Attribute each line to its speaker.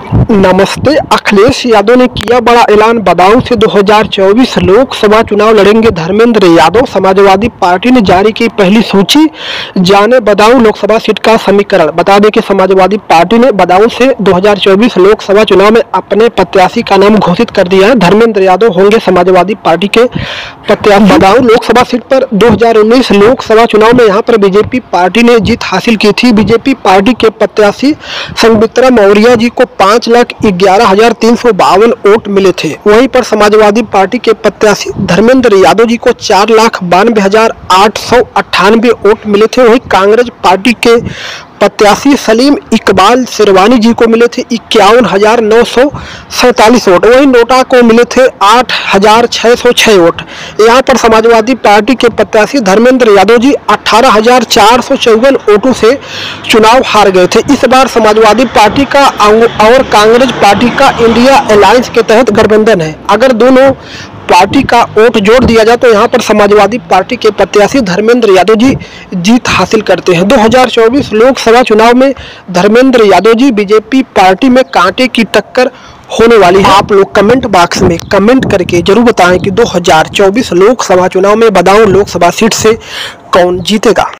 Speaker 1: नमस्ते। अखिलेश यादव ने किया बड़ा ऐलान, बदायूं से 2024 लोकसभा चुनाव लड़ेंगे धर्मेंद्र यादव। समाजवादी पार्टी ने जारी की पहली सूची, जाने बदायूं लोकसभा सीट का समीकरण। बता दें कि समाजवादी पार्टी ने बदायूं से 2024 लोकसभा चुनाव में अपने प्रत्याशी का नाम घोषित कर दिया है। धर्मेंद्र यादव होंगे समाजवादी पार्टी के प्रत्याशी। बदायूं लोकसभा सीट पर 2019 लोकसभा चुनाव में यहां पर बीजेपी पार्टी ने जीत हासिल की थी। बीजेपी पार्टी के प्रत्याशी संघमित्रा मौर्य जी को 5,11,352 वोट मिले थे। वहीं पर समाजवादी पार्टी के प्रत्याशी धर्मेंद्र यादव जी को 4,92,898 वोट मिले थे। वहीं कांग्रेस पार्टी के प्रत्याशी सलीम इकबाल शेरवानी जी को मिले थे 51,947 वोट। वहीं नोटा को मिले थे 8,606 वोट। यहां पर समाजवादी पार्टी के प्रत्याशी धर्मेंद्र यादव जी 18,454 वोटों से चुनाव हार गए थे। इस बार समाजवादी पार्टी का और कांग्रेस पार्टी का इंडिया अलायंस के तहत गठबंधन है। अगर दोनों पार्टी का वोट जोड़ दिया जाए तो यहां पर समाजवादी पार्टी के प्रत्याशी धर्मेंद्र यादव जी जीत हासिल करते हैं। 2024 लोकसभा चुनाव में धर्मेंद्र यादव जी बीजेपी पार्टी में कांटे की टक्कर होने वाली है। आप लोग कमेंट बॉक्स में कमेंट करके जरूर बताएं कि 2024 लोकसभा चुनाव में बदायूं लोकसभा सीट से कौन जीतेगा।